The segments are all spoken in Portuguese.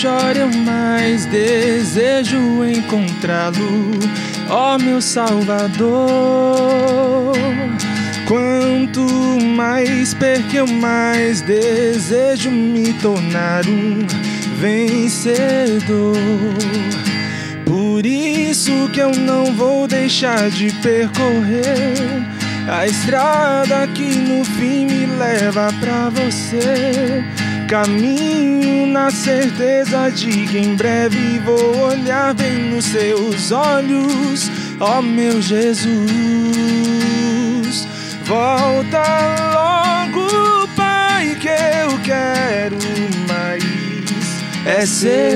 choro, eu mais desejo encontrá-lo, ó meu Salvador. Quanto mais perco, eu mais desejo me tornar um vencedor. Por isso que eu não vou deixar de percorrer a estrada que no fim me leva pra você. Caminho na certeza de que em breve vou olhar bem nos seus olhos, ó meu Jesus. Volta logo, Pai, que eu quero mais é ser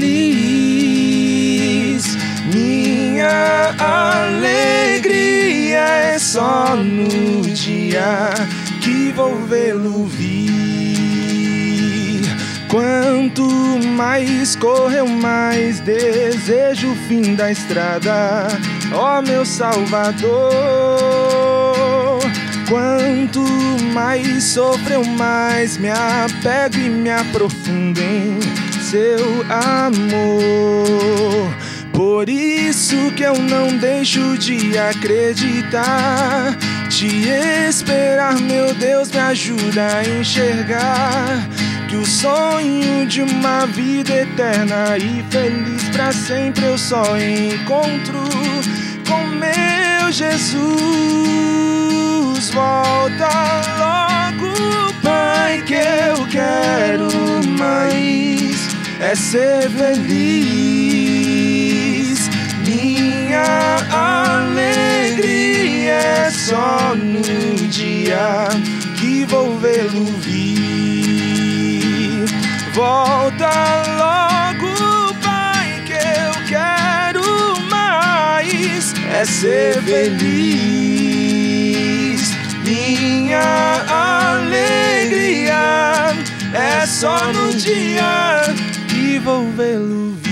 feliz. Minha alegria é só no dia que vou vê-lo vir. Quanto mais corro, eu mais desejo o fim da estrada, ó meu Salvador. Quanto mais sofro, eu mais me apego e me aprofundo em seu amor. Por isso que eu não deixo de acreditar, te esperar, meu Deus, me ajuda a enxergar que o sonho de uma vida eterna e feliz pra sempre eu só encontro com meu Jesus. Volta logo, Pai, que eu quero mais é ser feliz. Minha alegria é só no dia que vou vê-lo vir. Volta logo, Pai, que eu quero mais é ser feliz. Minha alegria é só no dia que vou vê-lo vir.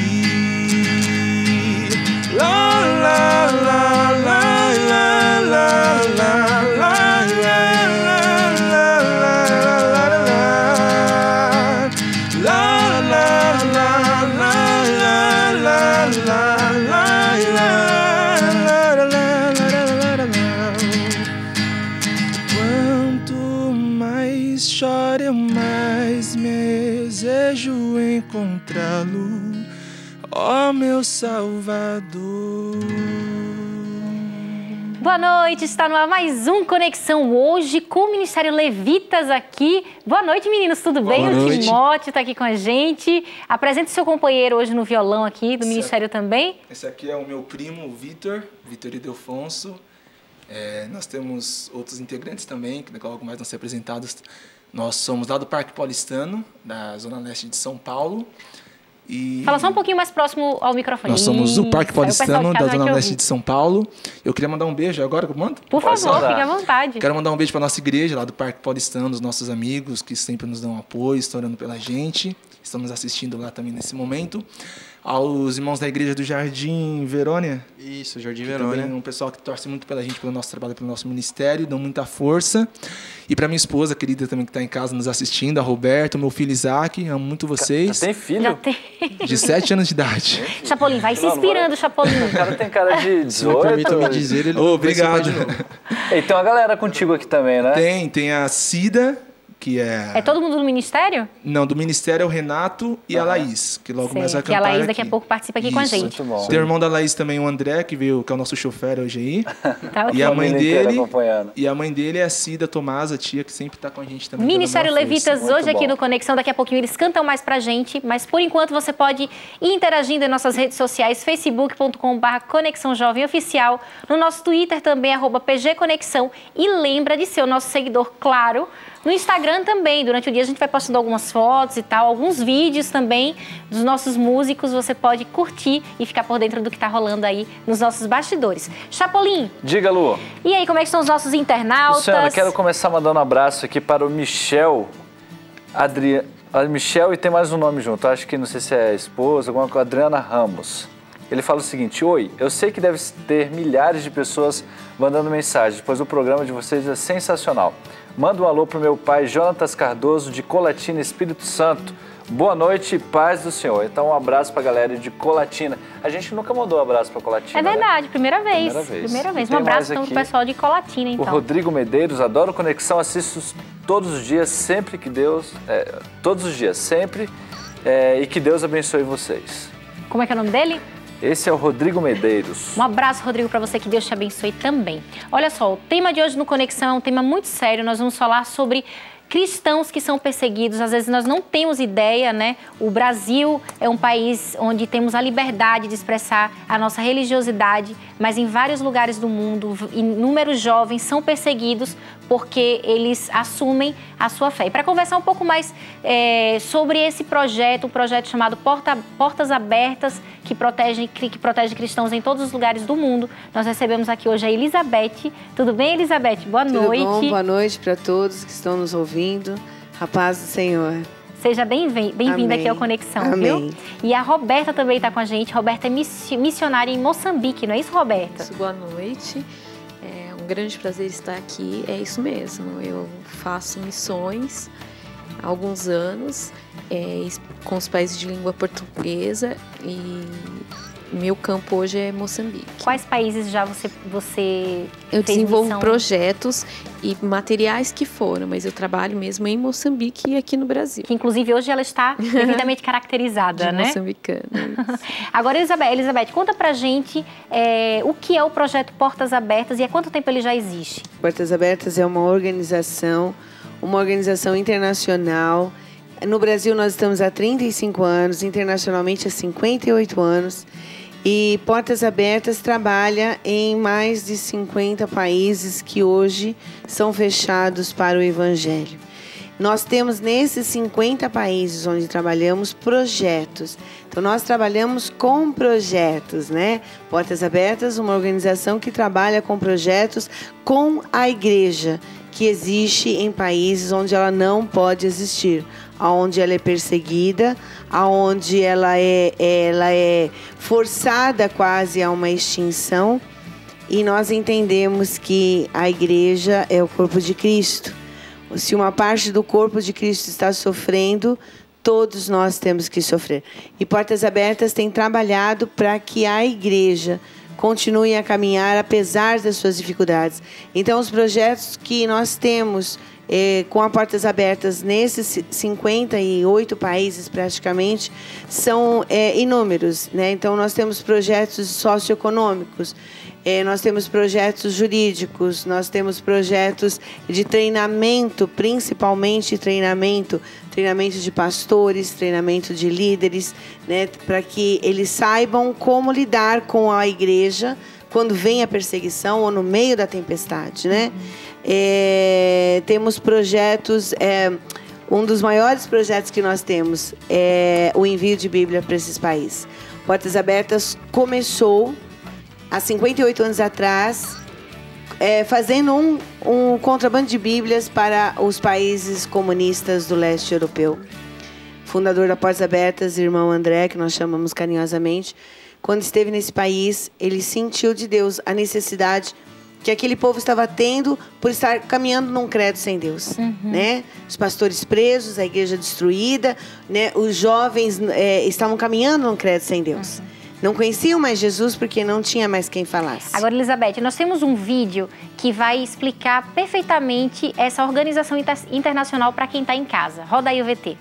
La la la la la la la la choro, eu mais me desejo encontrá-lo, ó meu Salvador. Boa noite, está no ar mais um Conexão hoje com o Ministério Levitas aqui. Boa noite, meninos, tudo bem? Boa noite. O Timóteo está aqui com a gente. Apresente seu companheiro hoje no violão aqui, do Ministério também. Esse aqui é o meu primo, Vitor Ildefonso. Nós temos outros integrantes também, que logo mais vão ser apresentados. Nós somos lá do Parque Paulistano, da Zona Leste de São Paulo. E fala só um pouquinho mais próximo ao microfone. Nós somos do Parque Paulistano, da Zona Leste de São Paulo. Eu queria mandar um beijo agora, que eu mando? Por favor, fique à vontade. Quero mandar um beijo para nossa igreja lá do Parque Paulistano, os nossos amigos que sempre nos dão apoio, estão orando pela gente. Estão nos assistindo lá também nesse momento. Aos irmãos da igreja do Jardim Verônia. Isso, Jardim Verônia. Um pessoal que torce muito pela gente, pelo nosso trabalho, pelo nosso ministério, dão muita força. E para minha esposa querida também que está em casa nos assistindo, a Roberta, meu filho Isaac, amo muito vocês. Já tem filho? Já tem. De 7 anos de idade. Chapolin, vai se inspirando, Chapolin. O cara tem cara de 18. Se me permitam me dizer, ele obrigado. E tem uma galera contigo aqui também, né? Tem a Cida, que é... É todo mundo do Ministério? Não, do Ministério é o Renato e a Laís, que logo mais vai que a cantar Laís aqui. daqui a pouco participa aqui com a gente. Muito bom. Tem o irmão da Laís também, o André, que veio, que é o nosso chofer hoje aí. Tá, okay. E a mãe dele é a Cida Tomás, a tia que sempre está com a gente também. Ministério Levitas, hoje aqui bom. no Conexão, daqui a pouquinho eles cantam mais pra gente, mas por enquanto você pode ir interagindo em nossas redes sociais, facebook.com/Conexão Jovem Oficial, no nosso Twitter também, @PGConexão, e lembra de ser o nosso seguidor, claro, no Instagram também. Durante o dia a gente vai postando algumas fotos e tal, alguns vídeos também dos nossos músicos. Você pode curtir e ficar por dentro do que está rolando aí nos nossos bastidores. Chapolin. Diga, Lu. E aí, como é que estão os nossos internautas? Luciana, quero começar mandando um abraço aqui para o Michel, Michel e tem mais um nome junto. Acho que não sei se é a esposa, alguma coisa, Adriana Ramos. Ele fala o seguinte: oi, eu sei que deve ter milhares de pessoas mandando mensagens, pois o programa de vocês é sensacional. Manda um alô pro meu pai, Jonatas Cardoso, de Colatina, Espírito Santo. Boa noite e paz do Senhor. Então, um abraço pra galera de Colatina. A gente nunca mandou um abraço pra Colatina, É verdade, né? primeira vez. Primeira vez. Um abraço então pro pessoal de Colatina, então. O Rodrigo Medeiros, adoro Conexão, assisto todos os dias, sempre que Deus... todos os dias, sempre. E que Deus abençoe vocês. Como é que é o nome dele? Esse é o Rodrigo Medeiros. Um abraço, Rodrigo, para você, que Deus te abençoe também. Olha só, o tema de hoje no Conexão é um tema muito sério. Nós vamos falar sobre cristãos que são perseguidos. Às vezes nós não temos ideia, né? O Brasil é um país onde temos a liberdade de expressar a nossa religiosidade, mas em vários lugares do mundo, inúmeros jovens são perseguidos porque eles assumem a sua fé. E para conversar um pouco mais sobre esse projeto, um projeto chamado Portas Abertas, que protege cristãos em todos os lugares do mundo, nós recebemos aqui hoje a Elizabeth. Tudo bem, Elizabeth? Boa noite. Tudo bom? Boa noite para todos que estão nos ouvindo. A paz do Senhor. Seja bem-vinda aqui ao Conexão, Amém. Viu? E a Roberta também está com a gente. Roberta é missionária em Moçambique, não é isso, Roberta? Isso, boa noite. É um grande prazer estar aqui. É isso mesmo. Eu faço missões há alguns anos com os países de língua portuguesa e meu campo hoje é Moçambique. Quais países já você Eu fez desenvolvo missão? Projetos e materiais que foram, mas eu trabalho mesmo em Moçambique e aqui no Brasil. Que inclusive hoje ela está devidamente caracterizada, De né? moçambicana. Agora, Elizabeth, conta pra gente o que é o projeto Portas Abertas e há quanto tempo ele já existe? Portas Abertas é uma organização internacional. No Brasil nós estamos há 35 anos, internacionalmente há 58 anos. E Portas Abertas trabalha em mais de 50 países que hoje são fechados para o Evangelho. Nós temos nesses 50 países onde trabalhamos projetos. Então, nós trabalhamos com projetos, né? Portas Abertas, uma organização que trabalha com projetos com a igreja, que existe em países onde ela não pode existir, onde ela é perseguida, onde ela é forçada quase a uma extinção. E nós entendemos que a igreja é o corpo de Cristo. Se uma parte do corpo de Cristo está sofrendo, todos nós temos que sofrer. E Portas Abertas tem trabalhado para que a igreja continue a caminhar apesar das suas dificuldades. Então, os projetos que nós temos com a Portas Abertas nesses 58 países praticamente são inúmeros, né? Então, nós temos projetos socioeconômicos, nós temos projetos jurídicos, nós temos projetos de treinamento, principalmente treinamento de pastores, treinamento de líderes, né, para que eles saibam como lidar com a igreja quando vem a perseguição ou no meio da tempestade, né? Temos projetos, um dos maiores projetos que nós temos é o envio de Bíblia para esses países. Portas Abertas começou há 58 anos atrás, fazendo um contrabando de Bíblias para os países comunistas do leste europeu. Fundador da Portas Abertas, irmão André, que nós chamamos carinhosamente, quando esteve nesse país, ele sentiu de Deus a necessidade que aquele povo estava tendo por estar caminhando num credo sem Deus, né? Os pastores presos, a igreja destruída, né? Os jovens estavam caminhando num credo sem Deus. Não conheciam mais Jesus porque não tinha mais quem falasse. Agora, Elizabeth, nós temos um vídeo que vai explicar perfeitamente essa organização internacional para quem está em casa. Roda aí o VT.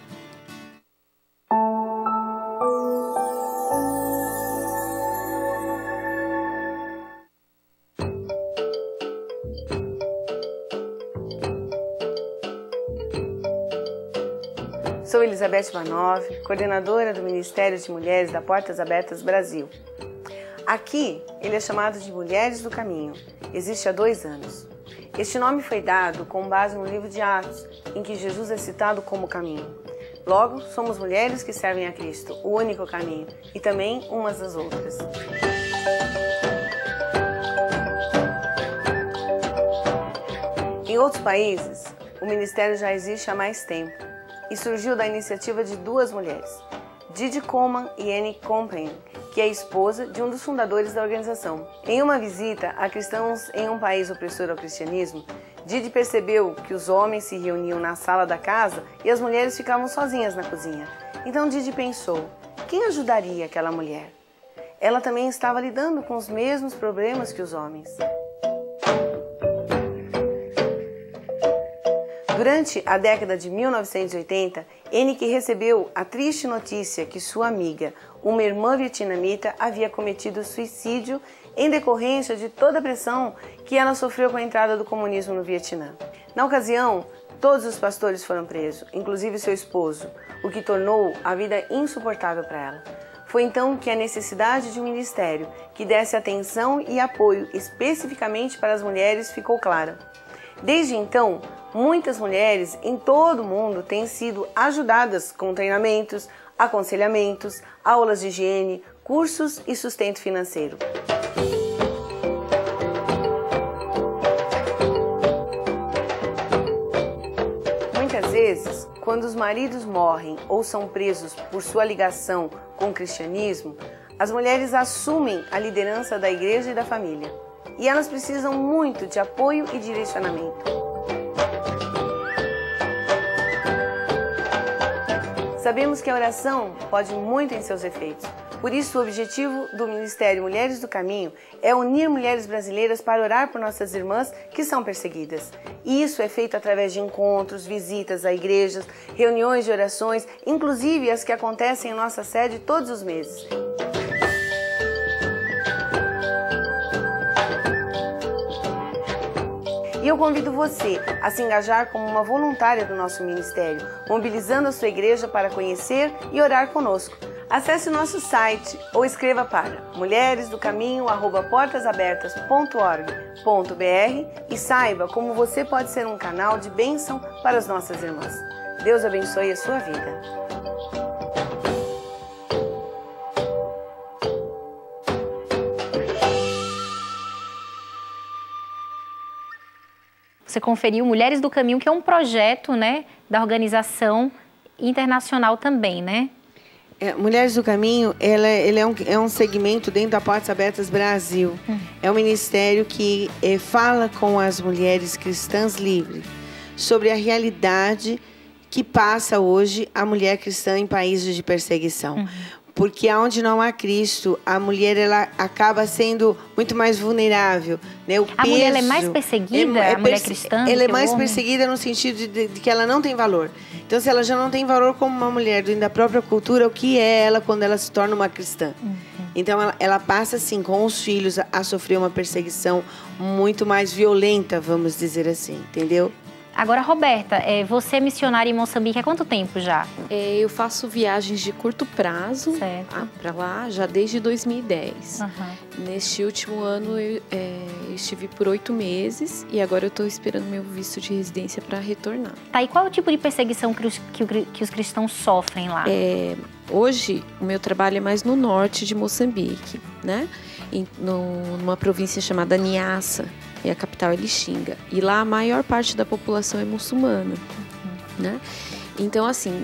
Sou Elizabeth Vanov, coordenadora do Ministério de Mulheres da Portas Abertas Brasil. Aqui, ele é chamado de Mulheres do Caminho. Existe há 2 anos. Este nome foi dado com base no livro de Atos, em que Jesus é citado como caminho. Logo, somos mulheres que servem a Cristo, o único caminho, e também umas das outras. Em outros países, o ministério já existe há mais tempo e surgiu da iniciativa de 2 mulheres, Didi Coman e Annie Company, que é esposa de um dos fundadores da organização. Em uma visita a cristãos em um país opressor ao cristianismo, Didi percebeu que os homens se reuniam na sala da casa e as mulheres ficavam sozinhas na cozinha. Então Didi pensou, quem ajudaria aquela mulher? Ela também estava lidando com os mesmos problemas que os homens. Durante a década de 1980, Enik recebeu a triste notícia que sua amiga, uma irmã vietnamita, havia cometido suicídio em decorrência de toda a pressão que ela sofreu com a entrada do comunismo no Vietnã. Na ocasião, todos os pastores foram presos, inclusive seu esposo, o que tornou a vida insuportável para ela. Foi então que a necessidade de um ministério que desse atenção e apoio especificamente para as mulheres ficou clara. Desde então, muitas mulheres em todo o mundo têm sido ajudadas com treinamentos, aconselhamentos, aulas de higiene, cursos e sustento financeiro. Muitas vezes, quando os maridos morrem ou são presos por sua ligação com o cristianismo, as mulheres assumem a liderança da igreja e da família. E elas precisam muito de apoio e direcionamento. Sabemos que a oração pode muito em seus efeitos. Por isso, o objetivo do Ministério Mulheres do Caminho é unir mulheres brasileiras para orar por nossas irmãs que são perseguidas. E isso é feito através de encontros, visitas a igrejas, reuniões de orações, inclusive as que acontecem em nossa sede todos os meses. E eu convido você a se engajar como uma voluntária do nosso ministério, mobilizando a sua igreja para conhecer e orar conosco. Acesse o nosso site ou escreva para mulheresdocaminho@portasabertas.org.br e saiba como você pode ser um canal de bênção para as nossas irmãs. Deus abençoe a sua vida. Você conferiu Mulheres do Caminho, que é um projeto, né, da organização internacional também, né? Mulheres do Caminho, ele é um segmento dentro da Portas Abertas Brasil. É um ministério que fala com as mulheres cristãs livres sobre a realidade que passa hoje a mulher cristã em países de perseguição. Porque onde não há Cristo, a mulher ela acaba sendo muito mais vulnerável, né? A mulher ela é mais perseguida, a mulher cristã? Ela é mais perseguida no sentido de que ela não tem valor. Então, se ela já não tem valor como uma mulher dentro da própria cultura, o que é ela quando ela se torna uma cristã? Então, ela passa, assim, com os filhos a sofrer uma perseguição muito mais violenta, vamos dizer assim, entendeu? Agora, Roberta, você é missionária em Moçambique há quanto tempo já? Eu faço viagens de curto prazo para lá já desde 2010. Neste último ano eu estive por 8 meses e agora eu estou esperando meu visto de residência para retornar. Tá, e qual é o tipo de perseguição que os cristãos sofrem lá? Hoje o meu trabalho é mais no norte de Moçambique, né? Numa província chamada Niassa. E a capital é Lixinga. E lá a maior parte da população é muçulmana, né? Então, assim,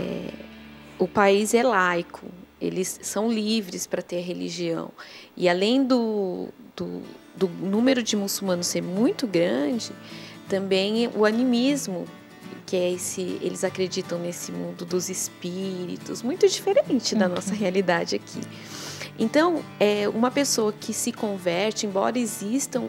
o país é laico. Eles são livres para ter religião. E além do número de muçulmanos ser muito grande, também o animismo, que é eles acreditam nesse mundo dos espíritos, muito diferente da nossa realidade aqui. Então, uma pessoa que se converte, embora existam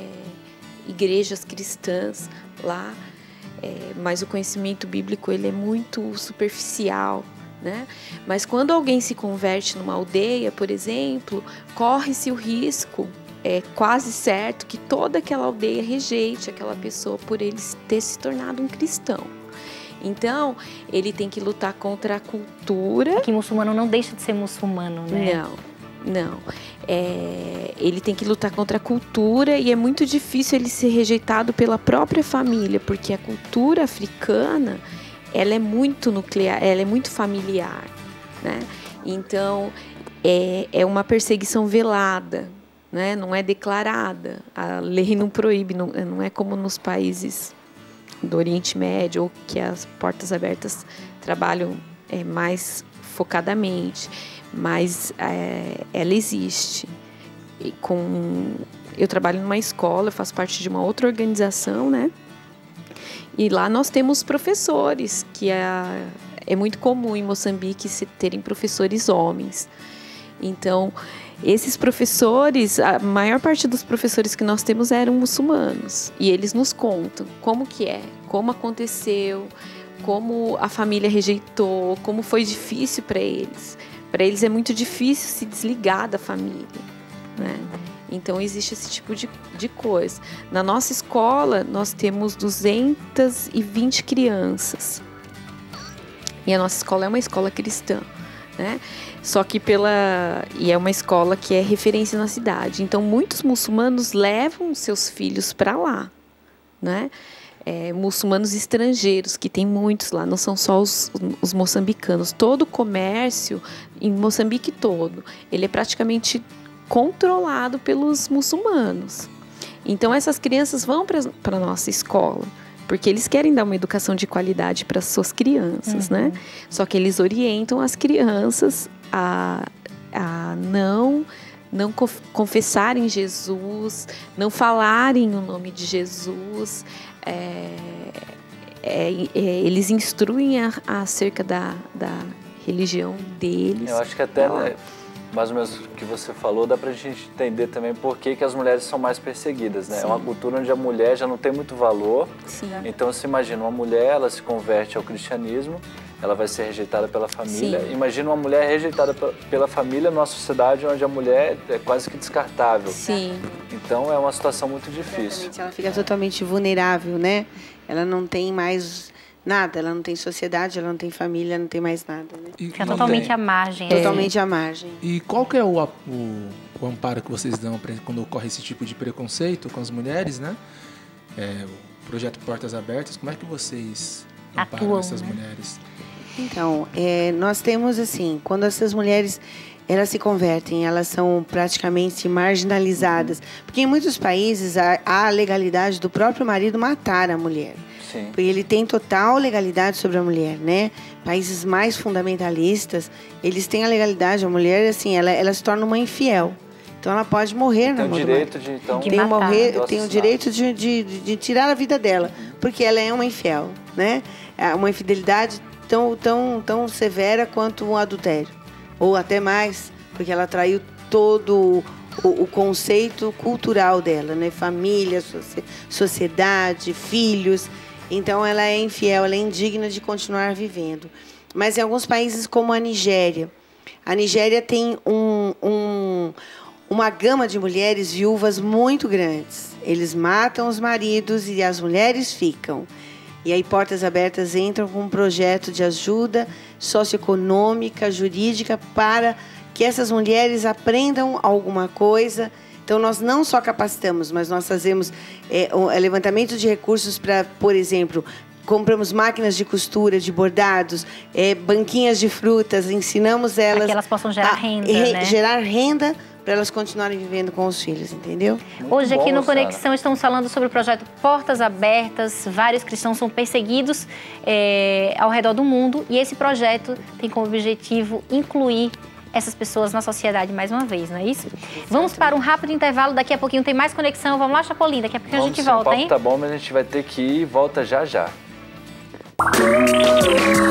igrejas cristãs lá, mas o conhecimento bíblico ele é muito superficial, né? Mas quando alguém se converte numa aldeia, por exemplo, corre-se o risco, é quase certo, que toda aquela aldeia rejeite aquela pessoa por ele ter se tornado um cristão. Então, ele tem que lutar contra a cultura. Que muçulmano não deixa de ser muçulmano, né? Não. Ele tem que lutar contra a cultura e é muito difícil ele ser rejeitado pela própria família, porque a cultura africana, ela é muito nuclear, ela é muito familiar, né? Então, é uma perseguição velada, né? Não é declarada. A lei não proíbe, não é como nos países do Oriente Médio, ou que as Portas Abertas trabalham mais focadamente. mas ela existe. Eu trabalho numa escola, eu faço parte de uma outra organização, né? E lá nós temos professores, que é muito comum em Moçambique terem professores homens. Então, esses professores, a maior parte dos professores que nós temos eram muçulmanos. E eles nos contam como que é, como aconteceu, como a família rejeitou, como foi difícil para eles. Para eles é muito difícil se desligar da família, né? Então, existe esse tipo de coisa. Na nossa escola, nós temos 220 crianças. E a nossa escola é uma escola cristã, né? Só que e é uma escola que é referência na cidade. Então, muitos muçulmanos levam seus filhos para lá, né? Muçulmanos estrangeiros, que tem muitos lá, não são só os moçambicanos. Todo o comércio, em Moçambique todo, ele é praticamente controlado pelos muçulmanos. Então, essas crianças vão para a nossa escola, porque eles querem dar uma educação de qualidade para as suas crianças, né? Só que eles orientam as crianças a não confessarem Jesus, não falarem o nome de Jesus. Eles instruem acerca da religião deles. Eu acho que até, né, mais ou menos o que você falou, dá pra gente entender também por que as mulheres são mais perseguidas, né? Sim. É uma cultura onde a mulher já não tem muito valor. Sim. Então, você imagina, uma mulher, ela se converte ao cristianismo, ela vai ser rejeitada pela família. Sim. Imagina uma mulher rejeitada pela família numa sociedade onde a mulher é quase que descartável. Sim. Então, é uma situação muito difícil. Exatamente. Ela fica totalmente vulnerável, né? Ela não tem mais nada, ela não tem sociedade, ela não tem família, não tem mais nada, né? Fica totalmente à margem. Totalmente à margem. E qual que é o amparo que vocês dão quando ocorre esse tipo de preconceito com as mulheres, né? O projeto Portas Abertas, como é que vocês amparam essas mulheres? Então, nós temos assim, quando essas mulheres elas se convertem, elas são praticamente marginalizadas, porque em muitos países há a legalidade do próprio marido matar a mulher. Sim. Porque ele tem total legalidade sobre a mulher, né? Países mais fundamentalistas, eles têm a legalidade, a mulher, assim, ela se torna uma infiel. Então, ela pode morrer na mão do marido. Tem o direito de tirar a vida dela, porque ela é uma infiel, né? É uma infidelidade tão severa quanto um adultério, ou até mais, porque ela traiu todo o conceito cultural dela, né? Família, sociedade, filhos. Então, ela é infiel, ela é indigna de continuar vivendo. Mas em alguns países, como a Nigéria tem uma gama de mulheres viúvas muito grandes. Eles matam os maridos e as mulheres ficam. E aí, Portas Abertas entram com um projeto de ajuda socioeconômica, jurídica, para que essas mulheres aprendam alguma coisa. Então, nós não só capacitamos, mas nós fazemos levantamento de recursos para, por exemplo, compramos máquinas de costura, de bordados, banquinhas de frutas, ensinamos elas... Para que elas possam gerar renda, né? Gerar renda para elas continuarem vivendo com os filhos, entendeu? Hoje aqui no Conexão estamos falando sobre o projeto Portas Abertas. Vários cristãos são perseguidos ao redor do mundo e esse projeto tem como objetivo incluir essas pessoas na sociedade mais uma vez, não é isso? Vamos para um rápido intervalo, daqui a pouquinho tem mais Conexão. Vamos lá, Chapolin, daqui a pouquinho a gente volta, hein? O papo tá bom, mas a gente vai ter que ir e volta já já.